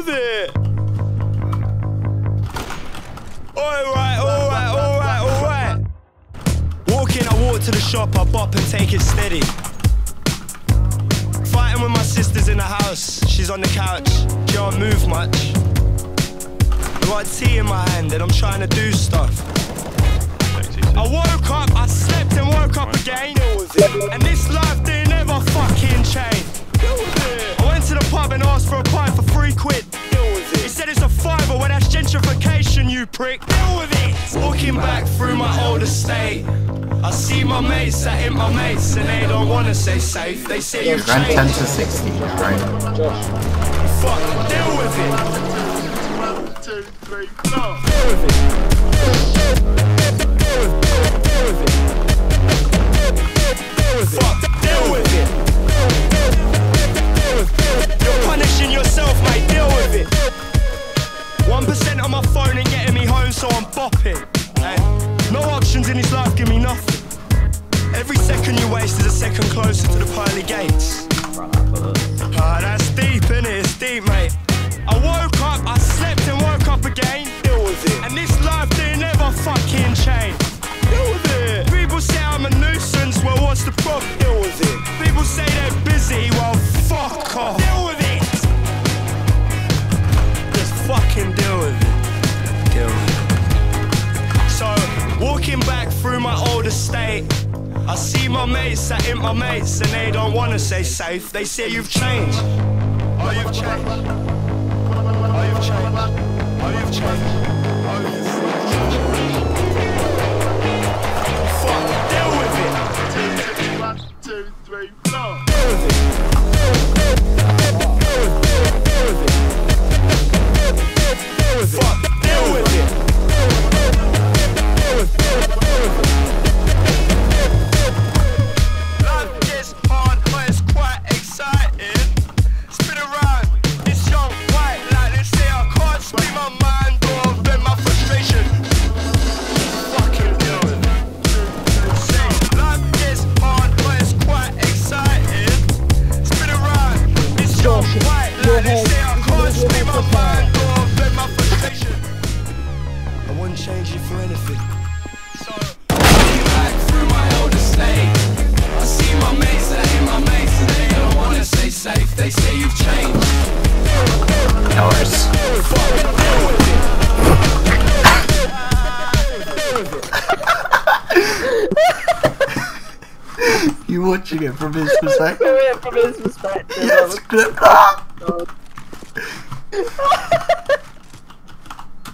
with it. Alright. Walk in, I walk to the shop, I bop and take it steady. Fighting with my sisters in the house, she's on the couch, she don't move much. I got tea in my hand and I'm trying to do stuff. I woke up, I slept and woke up again. And this life didn't ever fucking change. I went to the pub and asked for a pint for £3. He said it's a fiver, well that's gentrification, you prick. Deal with it. Walking back through my old estate, I see my mates, I hit my mates, and they don't wanna say safe. They say you've changed. 10 to 60, right? Fuck, deal with it. 1, 2, 3, 4. Deal with it. Fuck, deal with it. You're punishing yourself, mate, deal with it. 1% on my phone and getting me home, so I'm bopping. Hey, no options in this life give me nothing. Every second you waste is a second closer to the pearly gates. Ah, that's deep, innit? It's deep, mate. I woke up, I slept and woke up again. Deal with it. And this life didn't ever fucking change. Deal with it. People say I'm a nuisance, well what's the problem? Deal with it. People say they're busy, well fuck off. Deal with it. Just fucking deal with it. Deal with it. So, walking back through my old estate, I see my mates, I hit my mates, and they don't wanna say safe. They say you've changed. Oh, you've changed. Oh, you've changed. Oh, you've changed. Oh, you've changed. Fuck, deal with it. 1, 2, 3, 4. Deal with it. Fuck, deal with it. You watching it from his perspective? From his perspective. Yes, clip that!